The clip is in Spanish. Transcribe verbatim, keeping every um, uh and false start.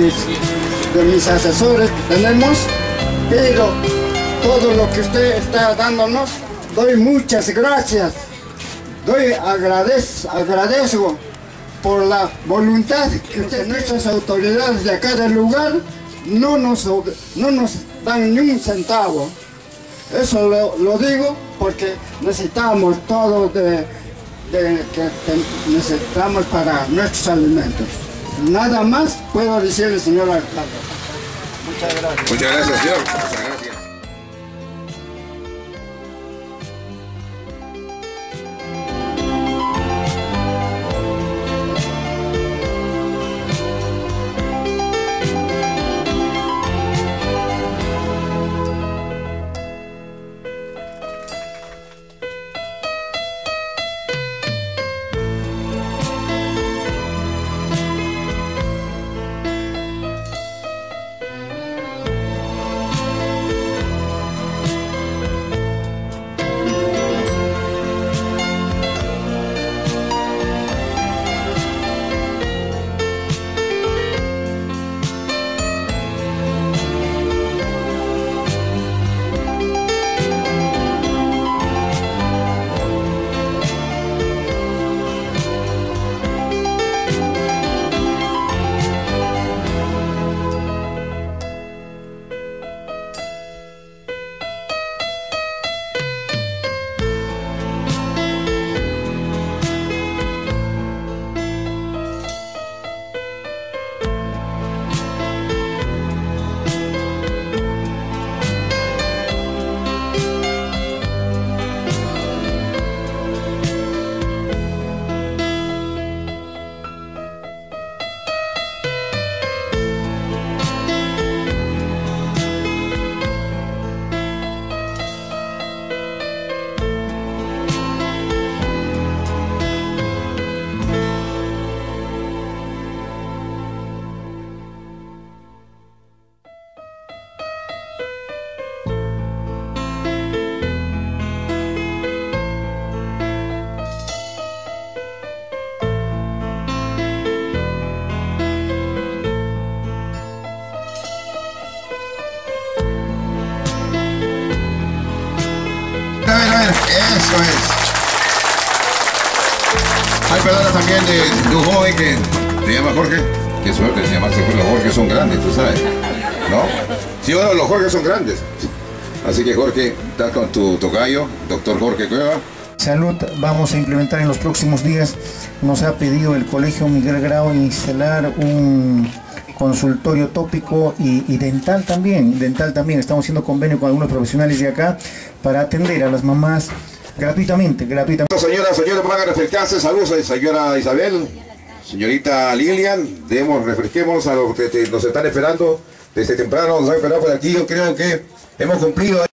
mis, de mis asesores que tenemos, pero todo lo que usted está dándonos, doy muchas gracias. Doy agradez, agradezco por la voluntad que usted, nuestras autoridades de acá del lugar no nos, no nos dan ni un centavo. Eso lo, lo digo porque necesitamos todo de, de, que, que necesitamos para nuestros alimentos. Nada más puedo decirle, señor alcalde. Muchas gracias. Muchas gracias, señor. Muchas gracias. Eso es. Hay palabras también de, de un joven que se llama Jorge. Qué suerte de llamarse Jorge. Los Jorge son grandes, tú sabes, ¿no? Sí, bueno, los Jorge son grandes. Así que Jorge, estás con tu tocayo, doctor Jorge Cueva. Salud vamos a implementar en los próximos días. Nos ha pedido el Colegio Miguel Grau instalar un consultorio tópico y, y dental también. Dental también. Estamos haciendo convenio con algunos profesionales de acá para atender a las mamás gratuitamente. gratuitamente. Señora, señora, pongan refrescarse. Saludos a señora Isabel, señorita Lilian. Demos, refresquémonos a los que te, nos están esperando desde temprano. Nos han esperado por aquí. Yo creo que hemos cumplido.